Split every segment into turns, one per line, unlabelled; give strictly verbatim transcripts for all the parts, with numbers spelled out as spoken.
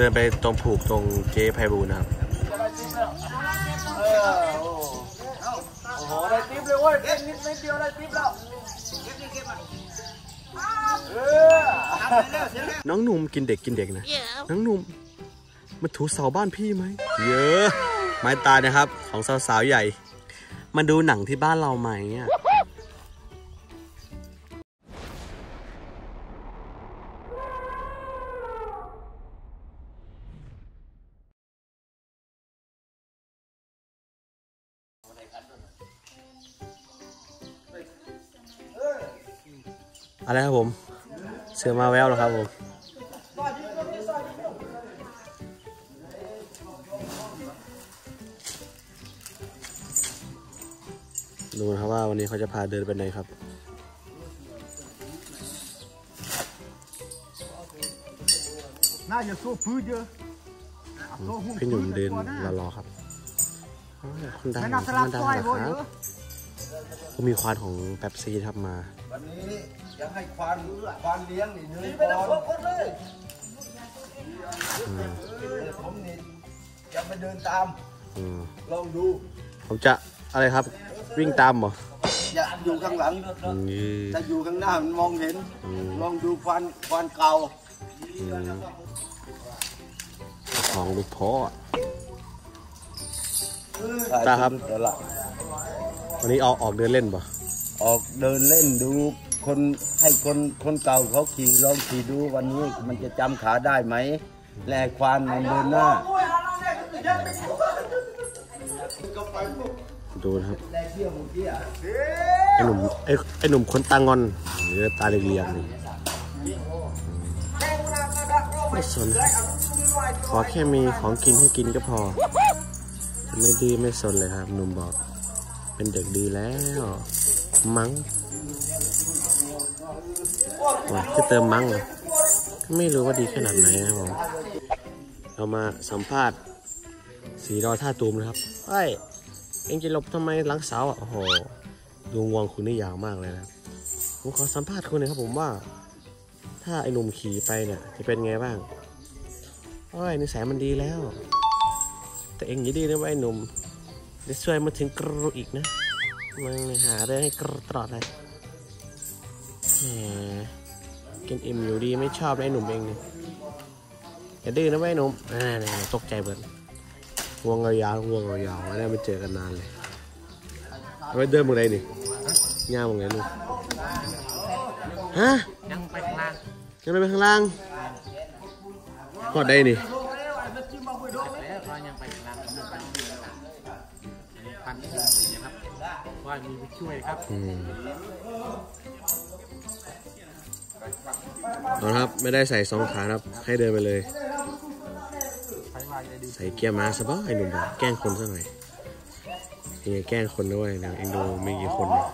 ดินไปตรงผูกตรงเจ๊ไพบูลย์นะครับ
โอ้โหได้ติ๊บเลยเว้ยเก็บนิดนิดเดียวได้ติ๊บแล้ว
น้องหนุ่มกินเด็กกินเด็กนะน้องหนุ่มมาถูเสาบ้านพี่ไหมเยอะไม้ตายนะครับของสาวๆใหญ่มาดูหนังที่บ้านเราไหมอ่ะอะไรครับผมเสือมาแววหรอครับผมดูนะครับว่าวันนี้เขาจะพาเดินไปไหนครับ
น่าจะสู้พื้นเยอะ
พี่หนุ่มเดินรอๆครับคนดังคนดังนะครับก็มีควานของแป๊บซีทับมา
วันนี้ยังให้ควานควานเลี้ยงนี่เนื้อก่อนเลยผมนี่ยังไปเดินตามลองดู
ผมจะอะไรครับวิ่งตามเหรอ
อย่าอยู่ข้างหลังถ้าอยู่ข้างหน้ามันมองเห็นลองดูควานควานเก่า
ของลูกพ่อตาครับวันนี้ออกออกเดินเล่นป่ะ
ออกเดินเล่นดูคนให้คนคนเก่าเขาขี่ลองขี่ดูวันนี้มันจะจำขาได้ไหมแลควานมันเดินหน้า
ดูนะครับไอ้หนุ่มไอ้ไอ้หนุ่มคนตางอนหรือตาเรียงๆนี่ไม่สนขอแค่มีของกินให้กินก็พอไม่ดีไม่สนเลยครับหนุ่มบอกเป็นเด็กดีแล้วมั้งว่าจะเติมมั้งไม่รู้ว่าดีขนาดไหนนะผมเรามาสัมภาษณ์สีดอท่าตูมนะครับเฮ้ยเอ็งจะหลบทำไมหลังเสาอ่ะโอ้โหดวงวงคุณนี่ยาวมากเลยนะผมขอสัมภาษณ์คุณหน่อยครับผมว่าถ้าไอ้หนุ่มขี่ไปเนี่ยจะเป็นไงบ้างโอ้ยนิสัยมันดีแล้วแต่เอ็งอย่าดีนะว่าไอ้หนุ่มจะช่วยมาถึงกรูอีกนะมึงหาเรื่องให้กรูตลอดเลยแหมกินอิ่มอยู่ดีไม่ชอบไอ้หนุ่มเองนี่อย่าดื้อนะไอ้หนุ่มอ่าตกใจเบิร์นงวงยาวงวงยาวไม่ได้ไม่เจอกันนานเลยเอาไปเดินมึงไรนี่ย่ามึงไรนี่ฮะยังไปข้างล่างยังไปข้างล่างกอดได้นี่ว่ามีไปช่วยครับนะครับไม่ได้ใส่สองขาครับให้เดินไปเลยใส่เกียร์มาซะบ้างไอ้หนุ่มแกล้งคนซะหน่อยนี่แกล้งคนด้วยนะเองดูมีกี่คนเนี่ย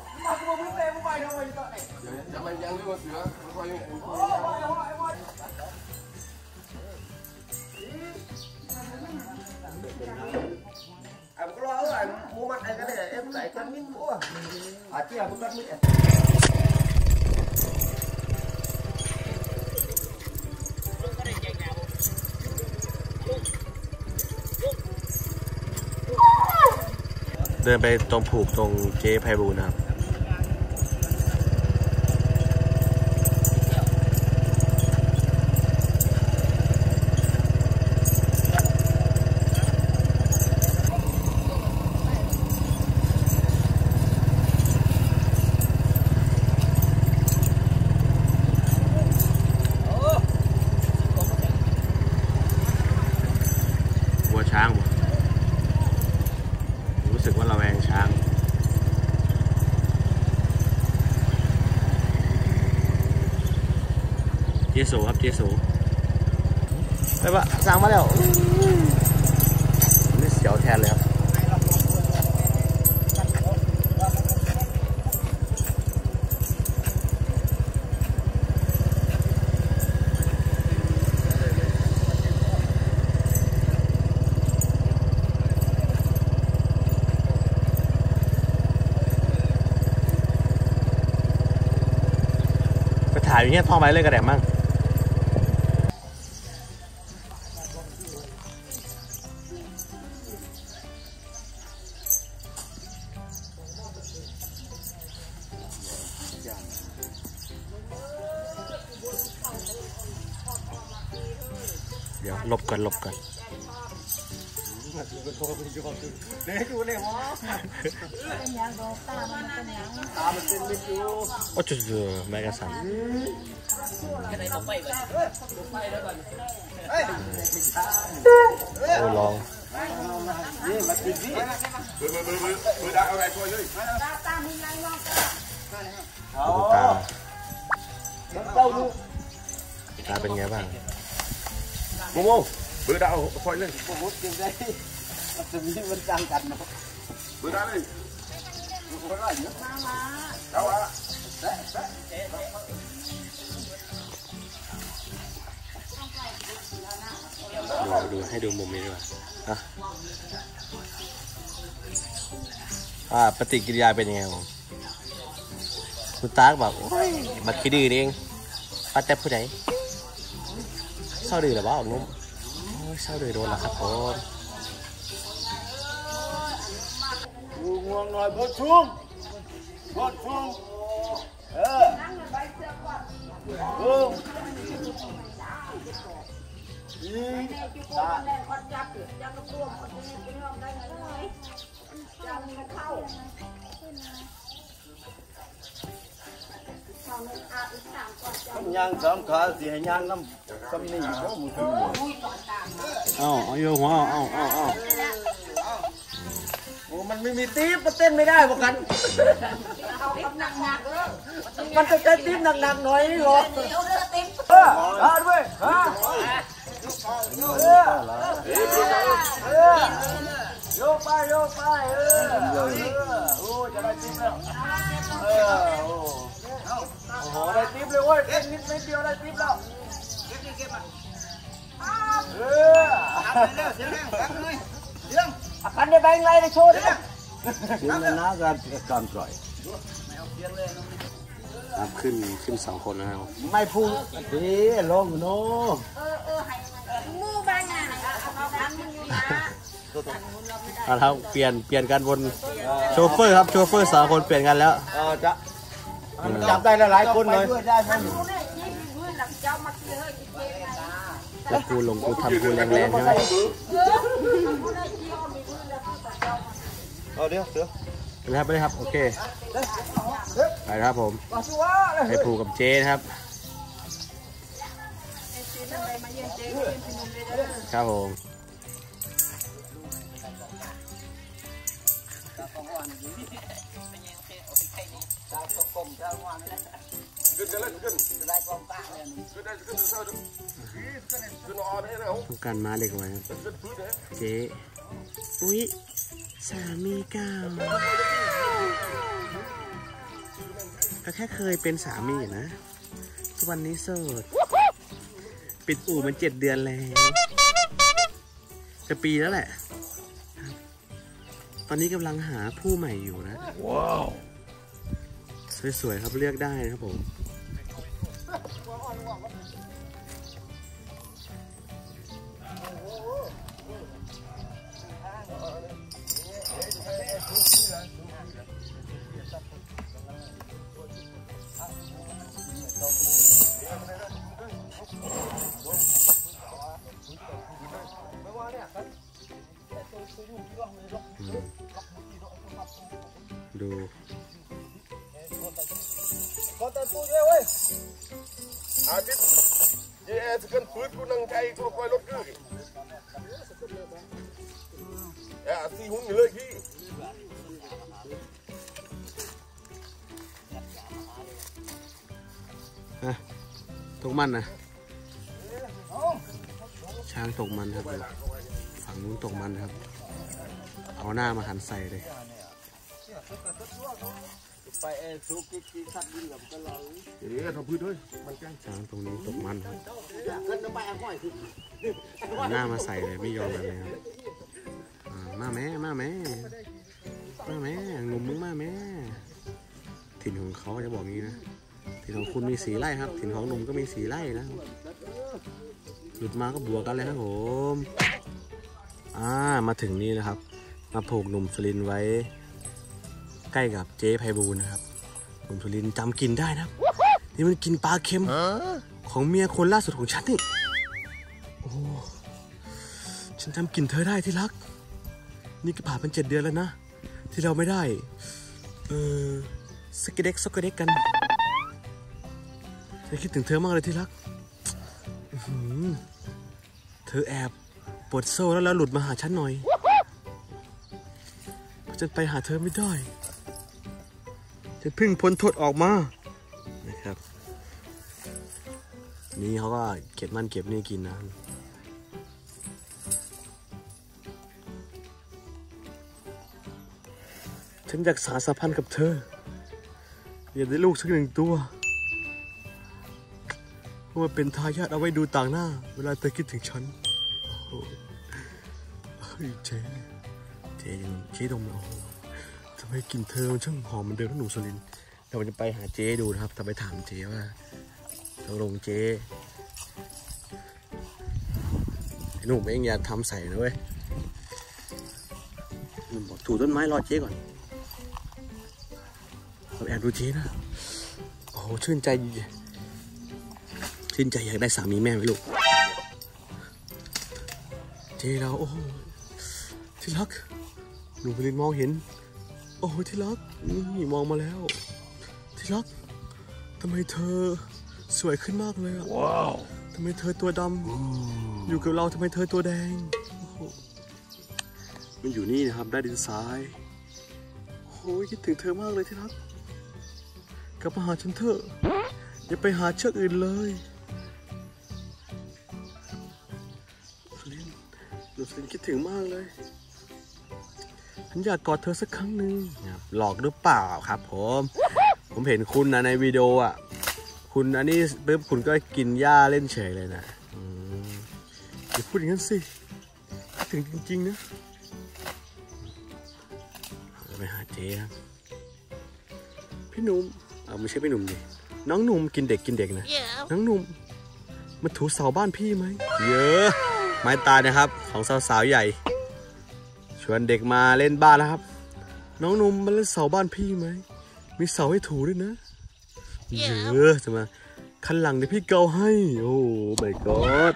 เดินไปตรงผูกตรงเจ๊ไพบูลย์นะครับวัวช้างรู้สึกว่าระแวงช้างเจโซครับเจโซไปปะสร้างมาแล้วนี่เสียวแทนเลยครับถ่ายอย่างเงี้ยท่องไปเลยกระแดมมั่งเดี๋ยวหลบกันหลบกัน
เด็กอยู่เลยวะตามันเป็นมิดอยู่
โอ้จุดๆแม่กระสันโอ้ลอง
นี่มาติดนี่มือมือมือมือมือดักเอาอะไรช่วยเลย
ดูตาตาเป็นไงบ้าง
โมโมมือดักเอาช่วยเลยโมโมกินได้จะมีมันจังกันเนาะมือดักเลยมือดักเยอะมากมาเอาละ
ดูดูให้ดูมุมนี้ดีกว่านะอ่าปฏิกิริยาเป็นยังไงผมคุณตาบอกโอ้ยบัดขี้ดื้อเองป้าแต่ผู้ใดเศร้าดื้อหรือเปล่านุ่มโอ้ยเศร้าดื้อโดนแล้วครับผม
ง่วงหน่อยพอชุ่มพอชุ่มเออชุ่มยิงตาย่างสามขาเสียย่างน้ำกำนี่ก็มือถือ
เอาเอาโยหัวเอาเอาเอา
โอ้มันไม่มีตีบมันเต้นไม่ได้บอกกันมันจะใช้ตีบหนักๆหน่อยนี่หรอเออฮะด้วยฮะเออเออโยกไปโยกไปเออโอ้จะได้ตีบแล้วเออโอ้โหได้ตีบเลยเว้ยเต้นนิดนิดเดียวได้ตีบแล้วเก็บเก็บอ่ะเออเสียงแรงแรงเลยเสียงคันได้แบงไรได้โชว์ดิเสียงเลยนะการการปล่อย
ครับขึ้นขึ้นสองคนนะครับ
ไม่พูดดีลงโน่
เออเออให้มูบ้างนะเอาทำมึงอยู่นะ
เอาละเปลี่ยนเปลี่ยนกันบนโชเฟอร์ครับโชเฟอร์สองคนเปลี่ยนกันแล้ว
เออจะจับได้หลายคนเลย
แล้วกูลงกูทำกูแรงๆใช่ไหม
เอาเดี๋ยวเดี๋ยว
ไปครับไปครับโอเคไปครับผมไปผูกกับเจนะครับครับผมต้องการม้าเด็กไว้ครับเจ๊อุ๊ยสามีเก่าก็แค่เคยเป็นสามีนะทุกวันนี้โสดปิดอู่มันเจ็ดเดือนแล้วจะปีแล้วแหละตอนนี้กำลังหาผู้ใหม่อยู่นะว้าวสวยๆครับเลือกได้นะครับผมดู
ก็แต่ตู้เยอะเว้ยอาทิตย์เย่สกันฟื้นกูนั่งใจกูคอยรถกือเอ้าสี่หุ่นเลยพี่
อะตกมันนะช้างตกมันครับฝั่งนู้นตกมันครับเอาหน้ามาหันใส่เลย
ไปเอซูกิกิสัตว์ดินกับกันเลยเดี๋ยวทำพื้นด้วยมันแกล้ง
ช้างตรงนี้ตกมันครับเอาหน้ามาใส่เลยไม่ยอมกันเลยครับมาแม่มาแม่มาแม่งุมมึงมาแม่ถิ่นของเขาจะบอกงี้นะถิ่นของคุณมีสีไร่ครับถิ่นของหนุ่มก็มีสีไร่นะหลุดมาก็บวกกันเลยครับผมอ่ามาถึงนี่นะครับ มาผูกหนุ่มสุรินทร์ไว้ใกล้กับเจ๊ไพบูลย์นะครับหนุ่มสุรินทร์จำกลิ่นได้นะครับนี่มันกินปลาเค็มของเมียคนล่าสุดของฉันนี่โอ้ฉันจำกลิ่นเธอได้ที่รักนี่ก็ผ่านเป็นเจ็ดเดือนแล้วนะที่เราไม่ได้เออสกเด็กสกเด็กกันฉันคิดถึงเธอมากเลยที่รักเธอแอบปวดโซ่แล้วแล้วหลุดมาหาฉันหน่อยฉันไปหาเธอไม่ได้ฉันเพิ่งพ้นโทษออกมานะครับนี่เขาก็เก็บมันเก็บนี่กินนะฉันอยากสานสัมพันธ์กับเธออยากได้ลูกสักหนึ่งตัวเพราะว่าเป็นทายาทเอาไว้ดูต่างหน้าเวลาเธอคิดถึงฉันเฮ้ยเจ๊เจ๊ยังเจ๊ดมเราทำไมกลิ่นเธอมันช่างหอมเหมือนเดิมทั้งหนุ่มสุรินทร์เราจะไปหาเจ๊ดูนะครับแต่ไปถามเจ๊ว่าตกลงเจ๊ไอ้หนุ่มเองอย่าทำใส่นะเว้ยหนุ่มบอกถูต้นไม้รอเจ๊ก่อนเราแอบดูเจ๊นะโอ้โหชื่นใจชื่นใจอยากได้สามีแม่ไหมลูกเจ๊เราโอ้ที่รักหนุ่มสุรินทร์มองเห็นโอ้ที่รักนี่มองมาแล้วที่รักทำไมเธอสวยขึ้นมากเลยอ่ะว้าวทำไมเธอตัวดำอยู่กับเราทำไมเธอตัวแดงมันอยู่นี่นะครับได้ดินทรายโอ้ยคิดถึงเธอมากเลยที่รักกลับมาหาฉันเถอะอย่าไปหาเชือกอื่นเลยสุรินทร์หนูสุรินทร์คิดถึงมากเลยฉันอยากกอดเธอสักครั้งหนึ่งหลอกหรือเปล่าครับผมผมเห็นคุณนะในวิดีโออ่ะคุณอันนี้ปุ๊บคุณก็กินหญ้าเล่นเฉยเลยนะอย่าพูดอย่างนั้นสิถึงจริงๆนะไปหาเจ๊ครับพี่หนุ่มเอาไม่ใช่พี่หนุ่มดิน้องหนุ่มกินเด็กกินเด็กนะ yeah. น้องหนุ่มมาถูเสาบ้านพี่ไหมเยอะไม้ตาเนี่ยครับของสาวๆใหญ่ชวนเด็กมาเล่นบ้านนะครับน้องหนุ่มมาเล่นเสาบ้านพี่ไหมมีเสาให้ถูด้วยนะเยอะจะมาคันหลังเดี๋ยวพี่เกาให้โอ้my god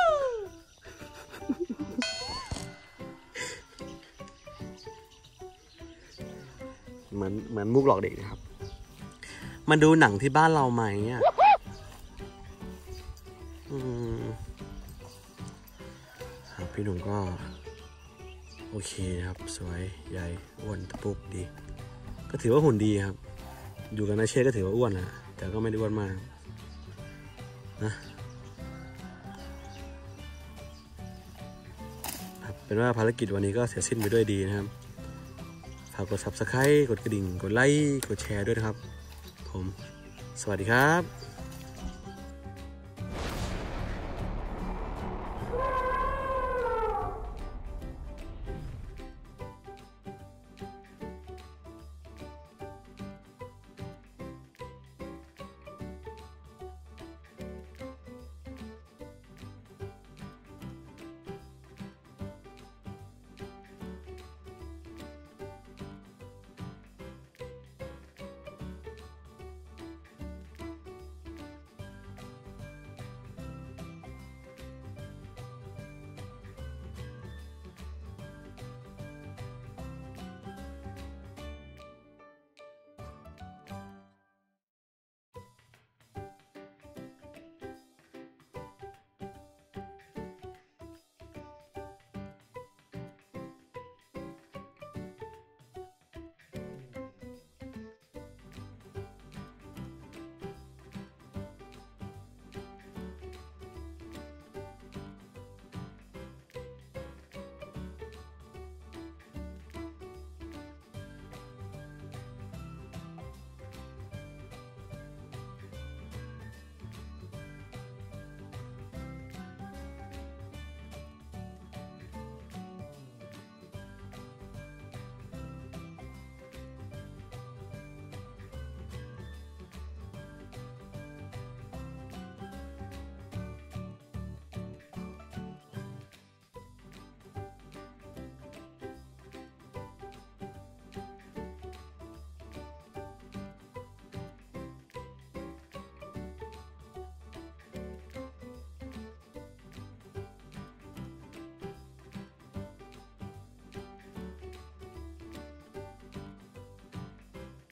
เหมือนเหมือนมุกหลอกเด็กนะครับมาดูหนังที่บ้านเราไหมอ่ะพี่หนุ่มก็โอเคครับสวยใหญ่อ้วนตะปุกดีก็ถือว่าหุ่นดีครับอยู่กับนาเช่ก็ถือว่าอ้วนนะแต่ก็ไม่ได้อ้วนมากนะเป็นว่าภารกิจวันนี้ก็เสร็จสิ้นไปด้วยดีนะครับฝากกด ซับสไครบ์ กดกระดิ่งกดไลค์กดแชร์ด้วยนะครับผมสวัสดีครับ